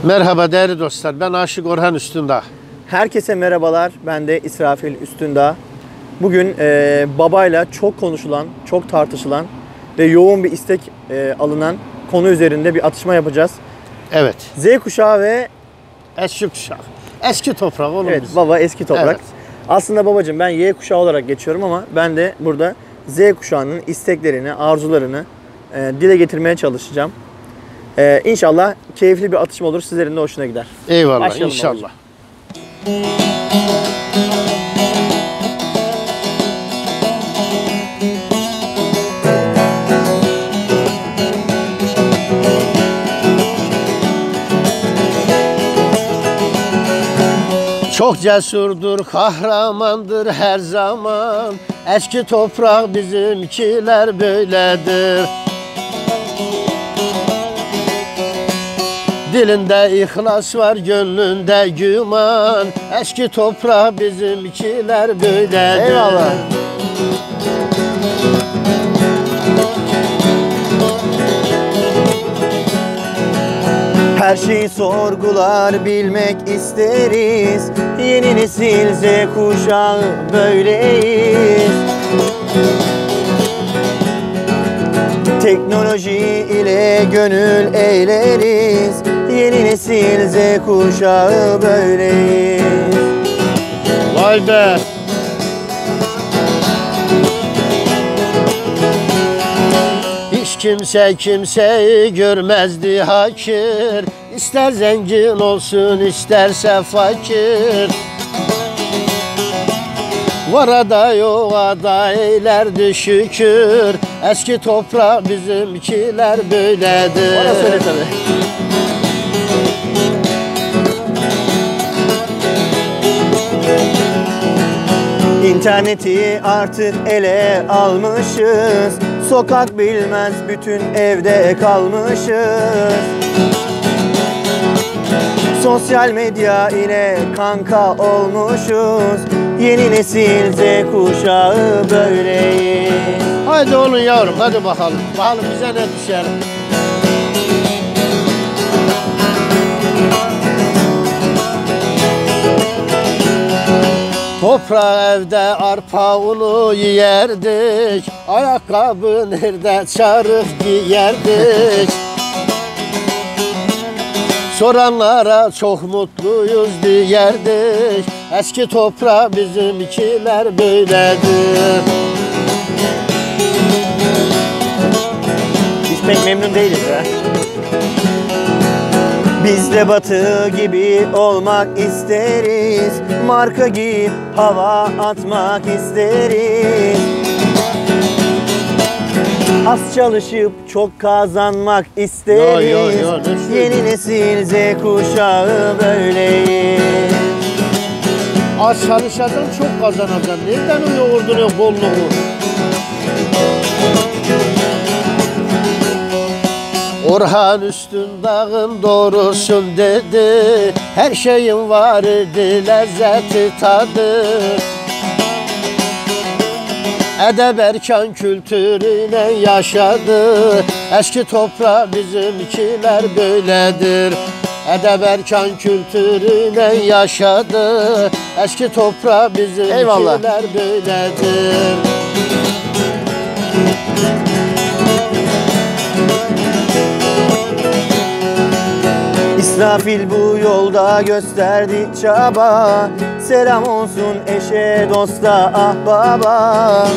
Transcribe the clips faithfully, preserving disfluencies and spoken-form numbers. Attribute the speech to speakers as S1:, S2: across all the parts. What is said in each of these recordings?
S1: Merhaba değerli dostlar, ben Aşık Orhan Üstündağ.
S2: Herkese merhabalar, ben de İsrafil Üstündağ. Bugün e, babayla çok konuşulan, çok tartışılan ve yoğun bir istek e, alınan konu üzerinde bir atışma yapacağız.
S1: Evet.
S2: Z kuşağı ve
S1: eski kuşak. Eski toprak oğlum
S2: evet,
S1: biz.
S2: baba eski toprak.
S1: Evet.
S2: Aslında babacığım ben Y kuşağı olarak geçiyorum ama ben de burada Z kuşağının isteklerini, arzularını e, dile getirmeye çalışacağım. E, İnşallah keyifli bir atışma olur, sizlerin de hoşuna gider.
S1: Eyvallah,
S2: Başlayalım
S1: inşallah.
S2: babacığım.
S1: Çok cesurdur, kahramandır her zaman. Eski toprak bizimkiler böyledir. Dilinde ihlas var, gönlünde güman. Eski toprak bizimkiler böyledir.
S2: Eyvallah. Her şeyi sorgular, bilmek isteriz. Yeni nesil Z kuşağı böyleyiz. Teknoloji ile gönül eğleriz. Yeni nesil Z kuşağı böyleyiz.
S1: Vay be! Hiç kimse kimseyi görmezdi hakir. İster zengin olsun isterse fakir. Var da yok da eylerdi şükür. Eski toprak bizimkiler böyledir.
S2: Bana söyle tabii. İnterneti artık ele almışız. Sokak bilmez, bütün evde kalmışız. Sosyal medya ile kanka olmuşuz. Yeni nesil Z kuşağı böyleyiz.
S1: Haydi olun yavrum, hadi bakalım. Bakalım bize ne düşer. Toprağı evde arpa unu yerdik. Ayakkabı nerede çarık giyerdik. Soranlara çok mutluyuz diyerdik. Eski toprak bizimkiler böyledir.
S2: Biz pek memnun değiliz ya. Biz de batı gibi olmak isteriz. Marka giyip hava atmak isteriz. Az çalışıp çok kazanmak isteriz.
S1: Yo, yo, yo, ne
S2: Yeni nesil Z kuşağı böyleyiz.
S1: Az çalışacaksın, çok kazanacaksın. Nereden o yoğurdun o bolluğu? Orhan Üstündağ'ın doğrusun dedi. Her şeyin var idi, lezzeti tadı. Edeb erkan kültürüyle yaşadı. Eski toprak bizimkiler böyledir. Edeb erkan kültürüyle yaşadı. Eski toprak bizimkiler
S2: Eyvallah.
S1: böyledir.
S2: İsrafil bu yolda gösterdi çaba. Selam olsun eşe, dosta, ahbaba.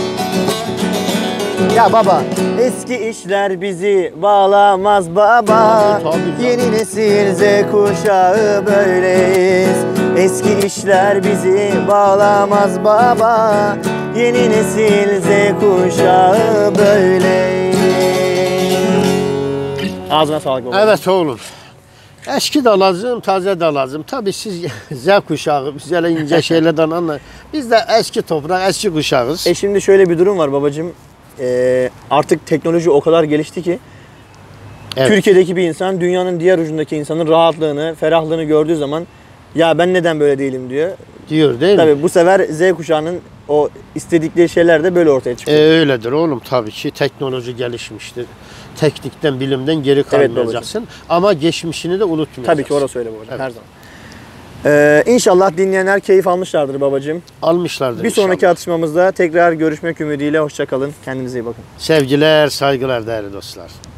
S2: Ya baba, eski işler bizi bağlamaz baba.
S1: Tabii, tabii,
S2: Yeni nesil Z kuşağı böyleyiz. Eski işler bizi bağlamaz baba. Yeni nesil Z kuşağı böyleyiz. Ağzına sağlık baba.
S1: Evet oğlum. Eski de lazım, taze de lazım. Tabii siz Z kuşağı, biz öyle ince şeylerden anlayın. Biz de eski toprak, eski kuşağız.
S2: E şimdi şöyle bir durum var babacığım. Ee, artık teknoloji o kadar gelişti ki evet. Türkiye'deki bir insan dünyanın diğer ucundaki insanın rahatlığını, ferahlığını gördüğü zaman ya ben neden böyle değilim diyor.
S1: Diyor değil mi?
S2: Tabii bu sefer Z kuşağının o istedikleri şeyler de böyle ortaya çıkıyor.
S1: E, öyledir oğlum, tabii ki teknoloji gelişmiştir. teknikten, bilimden geri kalmayacaksın. Ama geçmişini de unutmayacaksın.
S2: Tabii ki orası öyle babacığım,
S1: Evet.
S2: her zaman. Ee, inşallah dinleyenler keyif almışlardır babacığım.
S1: Almışlardır
S2: Bir sonraki
S1: inşallah.
S2: atışmamızda tekrar görüşmek ümidiyle. Hoşça kalın. Kendinize iyi bakın.
S1: Sevgiler, saygılar değerli dostlar.